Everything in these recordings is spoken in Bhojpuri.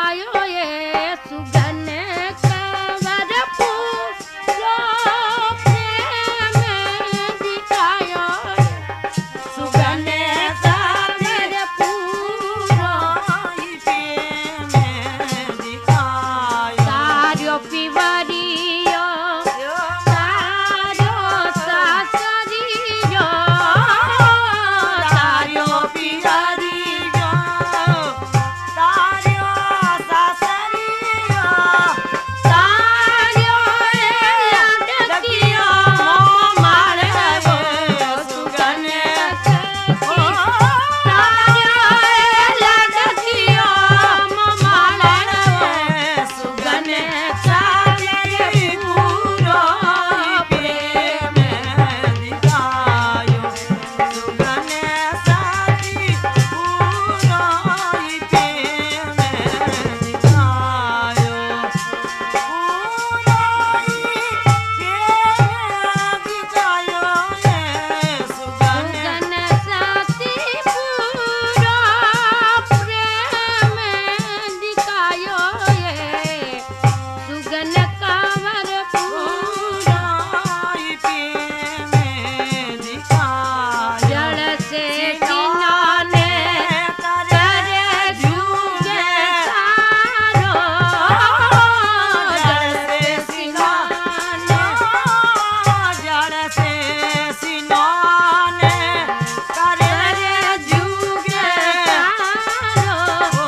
दिखायो ये सुगन कंवर पूरो प्रेम दिखायो सुगन कंवर पूरो प्रेम दिखायो तारो पिवरियो तारो सासरियो तारो पिवरियो तारो सासरियो तारो लडकियो मारे सुगन तारो लडकियो मारे सुगन सारे पूरो प्रेम दिखायो सुगन साथी पूरो प्रेम दिखायो पूरो प्रेम दिखायो ये सुगन साथी पूरो प्रेम दिखायो ये सुगन कंवर पूरो प्रेम दिखायो जल से जिन्होंने करे झूगे सारो जल से सिन्होंने करे झूगे सारो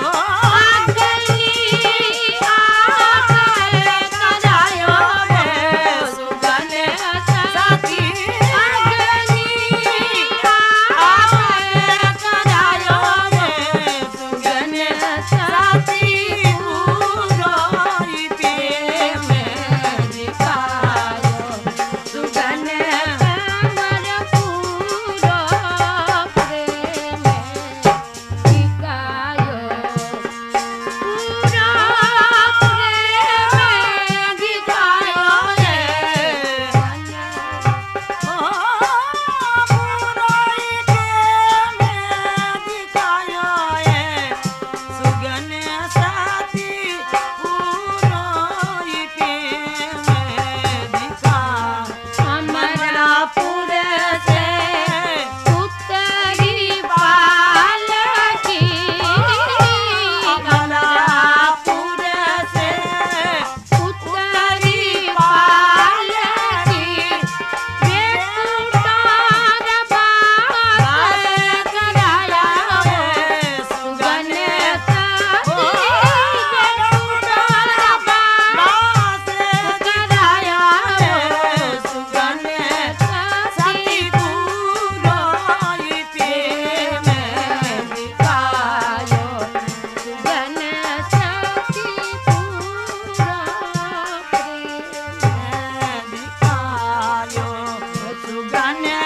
अगली आगे करायो सुगन साथी अगली आगे करायो सुगन साथी पूरो प्रेम दिखायो सुगन कंवर पूरो प्रेम दिखायो पूरो प्रेम दिखायो ये सुगन साथी पूरो प्रेम दिखायो अमरापुर से उत्तरी पालकी अमरापुर से उत्तरी पालकी बेकुटार बात कराया सुगन साथी बेकुटार बात कराया सुगन साथी पूरो प्रेम दिखायो सुगन साथी पूरो प्रेम दिखायो सुगन